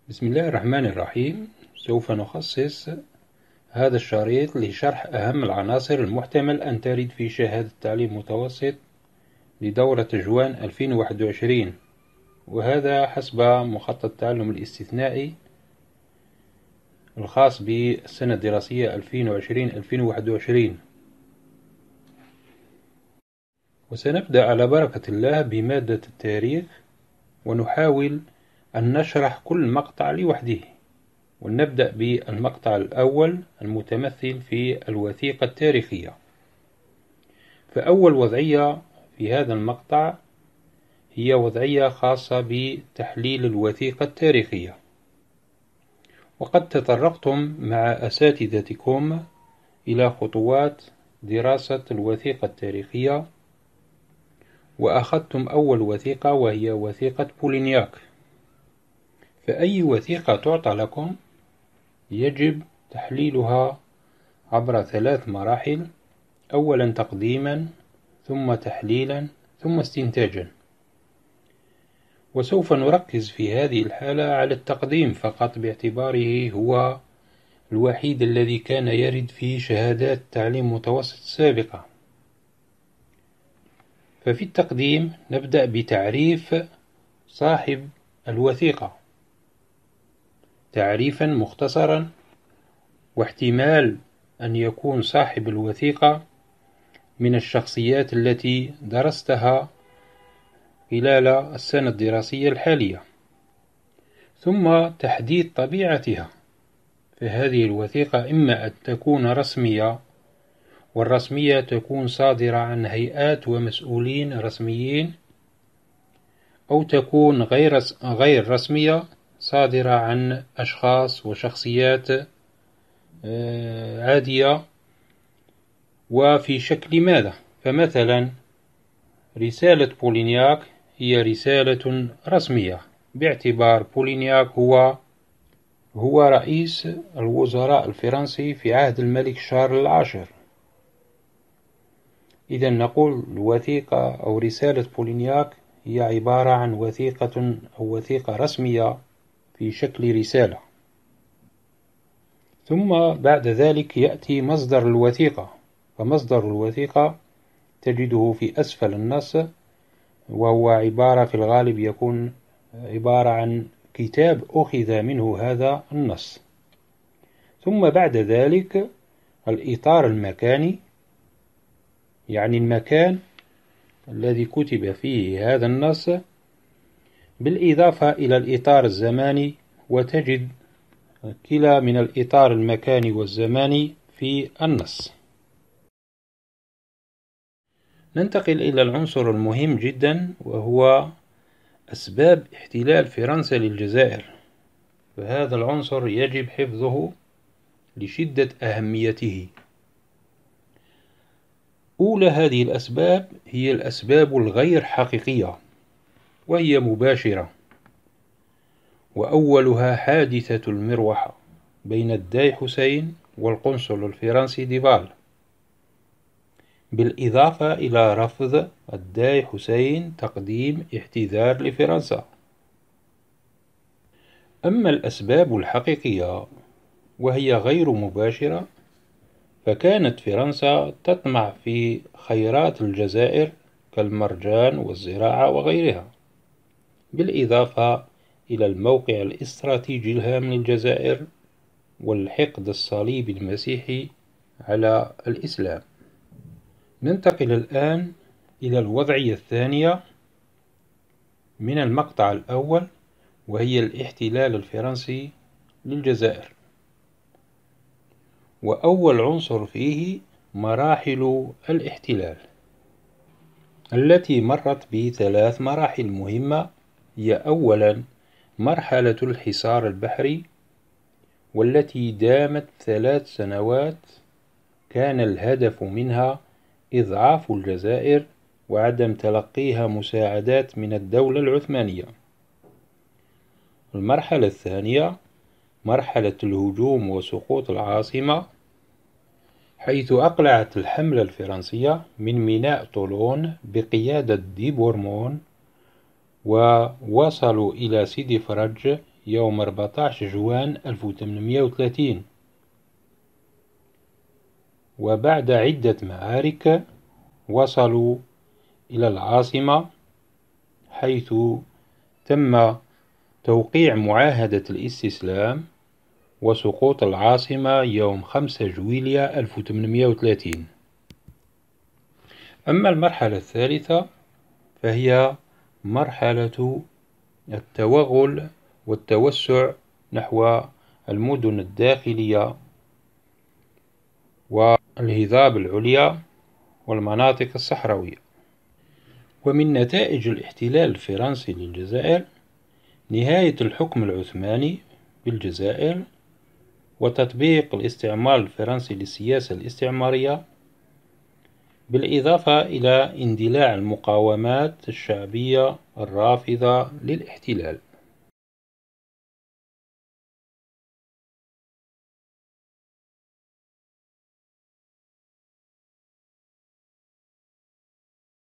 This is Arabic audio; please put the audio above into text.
بسم الله الرحمن الرحيم. سوف نخصص هذا الشريط لشرح أهم العناصر المحتمل أن ترد في شهادة تعليم متوسط لدورة جوان 2021، وهذا حسب مخطط التعلم الاستثنائي الخاص بالسنة الدراسية 2020-2021. وسنبدأ على بركة الله بمادة التاريخ، ونحاول أن نشرح كل مقطع لوحده. ونبدأ بالمقطع الأول المتمثل في الوثيقة التاريخية. فأول وضعية في هذا المقطع هي وضعية خاصة بتحليل الوثيقة التاريخية. وقد تطرقتم مع أساتذتكم إلى خطوات دراسة الوثيقة التاريخية، وأخذتم أول وثيقة وهي وثيقة بولينياك. فأي وثيقة تعطى لكم يجب تحليلها عبر 3 مراحل: أولا تقديما، ثم تحليلا، ثم استنتاجا. وسوف نركز في هذه الحالة على التقديم فقط، باعتباره هو الوحيد الذي كان يرد في شهادات تعليم متوسط السابقة. ففي التقديم نبدأ بتعريف صاحب الوثيقة تعريفا مختصرا، واحتمال أن يكون صاحب الوثيقة من الشخصيات التي درستها خلال السنة الدراسية الحالية. ثم تحديد طبيعتها، فهذه الوثيقة إما أن تكون رسمية، والرسمية تكون صادرة عن هيئات ومسؤولين رسميين، أو تكون غير رسمية صادرة عن أشخاص وشخصيات عادية. وفي شكل ماذا؟ فمثلا رسالة بولينياك هي رسالة رسمية، باعتبار بولينياك هو رئيس الوزراء الفرنسي في عهد الملك شارل العاشر. إذا نقول الوثيقة أو رسالة بولينياك هي عبارة عن وثيقة أو وثيقة رسمية في شكل رسالة. ثم بعد ذلك يأتي مصدر الوثيقة. فمصدر الوثيقة تجده في أسفل النص، وهو عبارة في الغالب يكون عبارة عن كتاب أخذ منه هذا النص. ثم بعد ذلك الإطار المكاني، يعني المكان الذي كتب فيه هذا النص، بالإضافة إلى الإطار الزماني، وتجد كلا من الإطار المكاني والزماني في النص. ننتقل إلى العنصر المهم جدا، وهو أسباب احتلال فرنسا للجزائر. فهذا العنصر يجب حفظه لشدة أهميته. أولى هذه الأسباب هي الأسباب الغير حقيقية، وهي مباشرة. وأولها حادثة المروحة بين الداي حسين والقنصل الفرنسي ديفال، بالإضافة إلى رفض الداي حسين تقديم اعتذار لفرنسا. أما الأسباب الحقيقية وهي غير مباشرة، فكانت فرنسا تطمع في خيرات الجزائر كالمرجان والزراعة وغيرها، بالإضافة إلى الموقع الاستراتيجي الهام للجزائر والحقد الصليبي المسيحي على الإسلام. ننتقل الآن إلى الوضعية الثانية من المقطع الأول، وهي الاحتلال الفرنسي للجزائر. وأول عنصر فيه مراحل الاحتلال، التي مرت ب3 مراحل مهمة. هي أولا مرحلة الحصار البحري، والتي دامت 3 سنوات، كان الهدف منها إضعاف الجزائر وعدم تلقيها مساعدات من الدولة العثمانية. المرحلة الثانية مرحلة الهجوم وسقوط العاصمة، حيث أقلعت الحملة الفرنسية من ميناء طولون بقيادة دي بورمون، ووصلوا إلى سيدي فرج يوم 14 جوان 1830. وبعد عدة معارك وصلوا إلى العاصمة، حيث تم توقيع معاهدة الاستسلام وسقوط العاصمة يوم 5 جويلية 1830. أما المرحلة الثالثة فهي مرحلة التوغل والتوسع نحو المدن الداخلية والهضاب العليا والمناطق الصحراوية. ومن نتائج الاحتلال الفرنسي للجزائر نهاية الحكم العثماني بالجزائر وتطبيق الاستعمار الفرنسي للسياسة الاستعمارية، بالإضافة إلى اندلاع المقاومات الشعبية الرافضة للاحتلال.